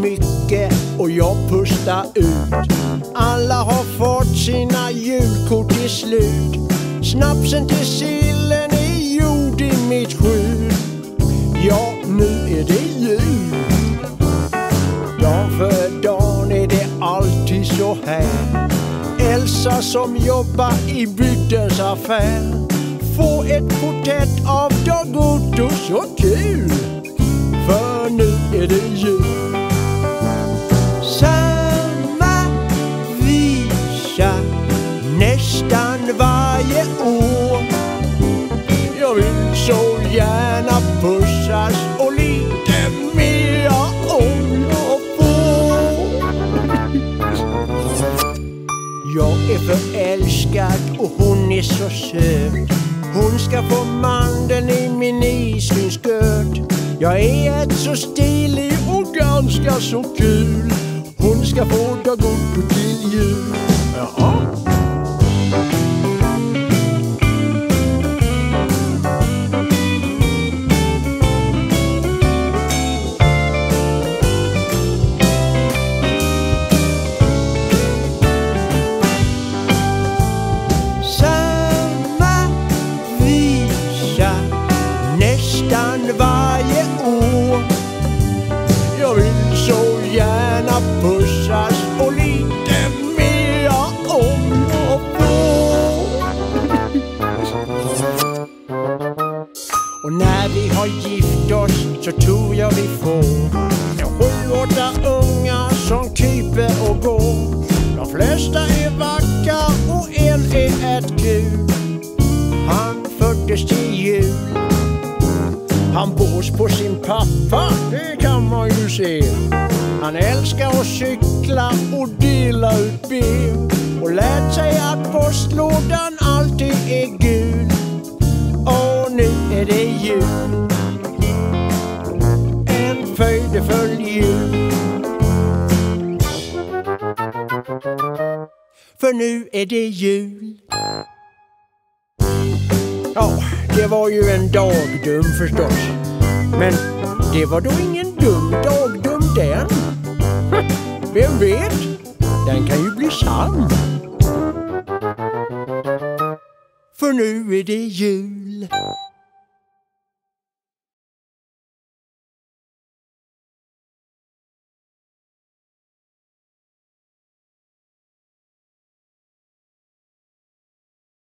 mycket och jag pustar ut. Alla har fått sina julkort till slut. Snapsen till sillen är gjord i mitt skjul. Ja, nu är det jul. Dag för dag är det alltid så här. Elsa som jobbar i bygdens affär får ett porträtt av Dag-Otto, så kul. För nu är det jul. Samma visa nästan varje år. Jag vill så gärna pussas och lite mer om jag får. Jag är förälskad och hon är så söt. Hon ska få mandeln i min islingsgöt. Jag är ett så stilig och ganska så kul. Hon ska få Dag-Otto till jul. Jaha. Nästan varje år. Jag vill så gärna pussas och lite mer om jag får. Och när vi har gift oss så tror jag vi får 7-8 ungar som kryper och går. De flesta är vackra och en är ett kul. Han föddes till jul. Han bor på sin pappa, det kan man ju se. Han älskar att cykla och dela ut ben. Och lät sig att postlådan alltid är gul. Och nu är det jul. En fröjdefull jul. För nu är det jul. Ja, det var ju en dagdum förstås. Men det var då ingen dum dagdum den. Vem vet? Den kan ju bli sann. För nu är det jul.